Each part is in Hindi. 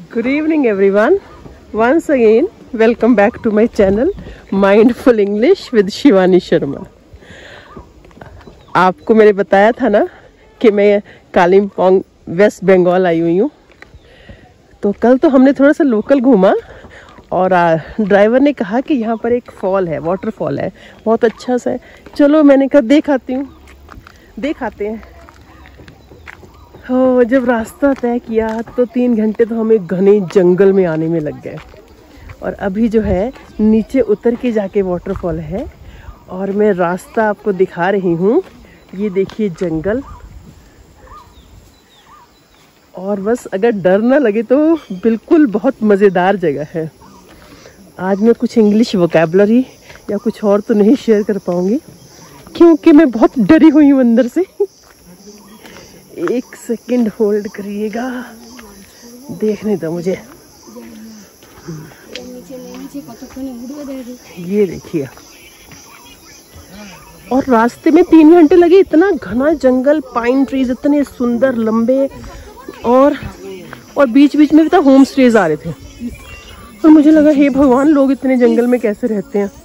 Good evening everyone. Once again, welcome back to my channel Mindful English with Shivani Sharma. आपको मैंने बताया था ना कि मैं कालिम्पोंग वेस्ट बंगाल आई हुई हूँ। तो कल तो हमने थोड़ा सा लोकल घूमा और ड्राइवर ने कहा कि यहाँ पर एक फॉल है, वाटरफॉल है, बहुत अच्छा सा है। चलो मैंने कहा देखाते हैं। हो जब रास्ता तय किया तो 3 घंटे तो हमें घने जंगल में आने में लग गए। और अभी जो है नीचे उतर के जाके वाटरफॉल है और मैं रास्ता आपको दिखा रही हूँ। ये देखिए जंगल। और बस अगर डर ना लगे तो बिल्कुल बहुत मज़ेदार जगह है। आज मैं कुछ इंग्लिश वोकैबुलरी या कुछ और तो नहीं शेयर कर पाऊँगी क्योंकि मैं बहुत डरी हुई हूँ अंदर से। 1 सेकंड होल्ड करिएगा, देखने दो मुझे। ये देखिए, और रास्ते में 3 घंटे लगे। इतना घना जंगल, पाइन ट्रीज इतने सुंदर लंबे, और बीच बीच में भी तो होम स्टेज आ रहे थे। और मुझे लगा हे भगवान, लोग इतने जंगल में कैसे रहते हैं।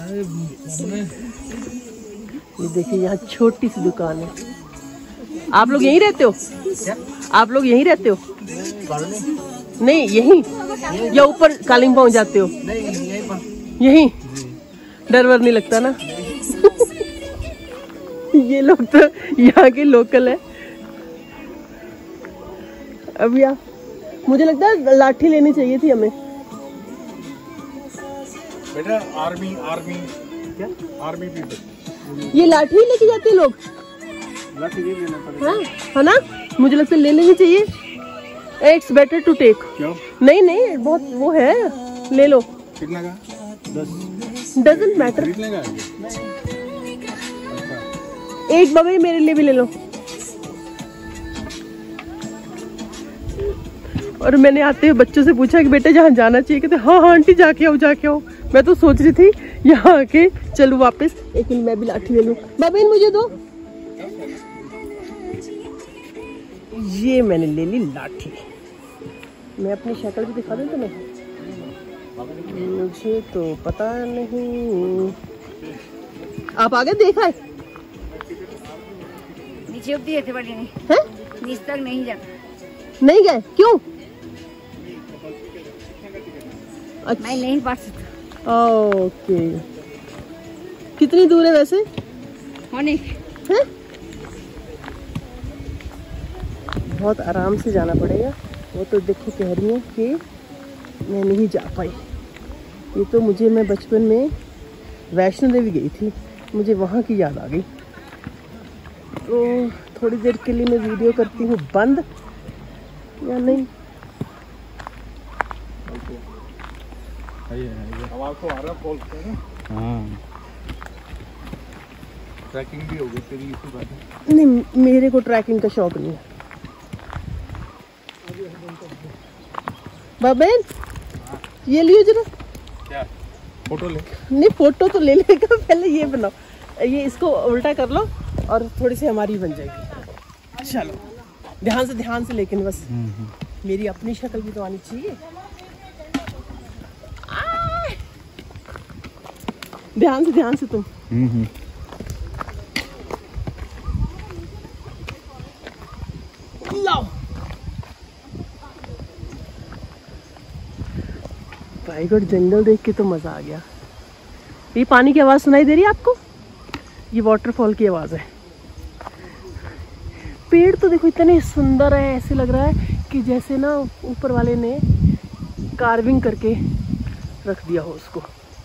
ये देखिए यहाँ छोटी सी दुकान है। आप लोग यहीं रहते हो? क्या? आप लोग यहीं रहते हो? नहीं यहीं या ऊपर कालिम्पोंग जाते हो? यहीं। डर वर नहीं लगता ना? ये लोग तो यहाँ के लोकल है। अब यार मुझे लगता है लाठी लेनी चाहिए थी हमें। बेटा आर्मी क्या? आर्मी पीपल ये लाठी लेके जाते हैं लोग। लाठी ले लेना पड़ेगा। हाँ है ना, मुझे लगता है ले लेनी चाहिए। It's better to take. क्यों? नहीं बहुत वो है, ले लो। कितना का? 10 डजंट मैटर। एक बबे मेरे लिए भी ले लो। और मैंने आते हुए बच्चों से पूछा कि बेटा जहाँ जाना चाहिए, कहते हाँ आंटी जाके आओ। मैं तो सोच रही थी यहाँ आके चलूँ वापस। एक मिनट मैं भी लाठी ले लूँ। बबे मुझे दो। ये मैंने ले ली लाठी। मैं अपनी शक्ल भी दिखा दूँ तुम्हें? मुझे तो पता नहीं। आप आगे देखा है? नीचे थे बड़ी नहीं है? नीचे तक नहीं जाता। नहीं गए क्यों? अच्छा। मैं नहीं पढ़ सकता। ओके, कितनी दूर है वैसे? होने है? बहुत आराम से जाना पड़ेगा। वो तो देखो कह रही है कि मैं नहीं जा पाई। ये तो मैं बचपन में वैष्णो देवी गई थी, मुझे वहाँ की याद आ गई। तो थोड़ी देर के लिए मैं वीडियो करती हूँ बंद, या नहीं? आवाज तो आ रहा कॉल पे ना। हाँ ट्रैकिंग भी हो गई तेरी इसी बात है। नहीं मेरे को ट्रैकिंग का शौक नहीं है। बाबेन ये लियो जरा। क्या फोटो ले? नहीं फोटो तो ले लेगा, पहले ये बनाओ। ये इसको उल्टा कर लो और थोड़ी सी हमारी बन जाएगी। चलो ध्यान से लेकिन बस मेरी अपनी शक्ल भी तो आनी चाहिए। ध्यान से तुम। लाओ भाई गॉड, जंगल देख के तो मजा आ गया। ये पानी की आवाज सुनाई दे रही है आपको? ये वाटरफॉल की आवाज है। पेड़ तो देखो इतने सुंदर है, ऐसे लग रहा है कि जैसे ना ऊपर वाले ने कार्विंग करके रख दिया हो उसको।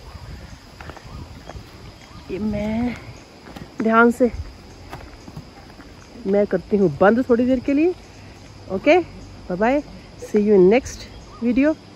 ये मैं ध्यान से मैं करती हूँ बंद थोड़ी देर के लिए। Okay bye bye, see you in next video.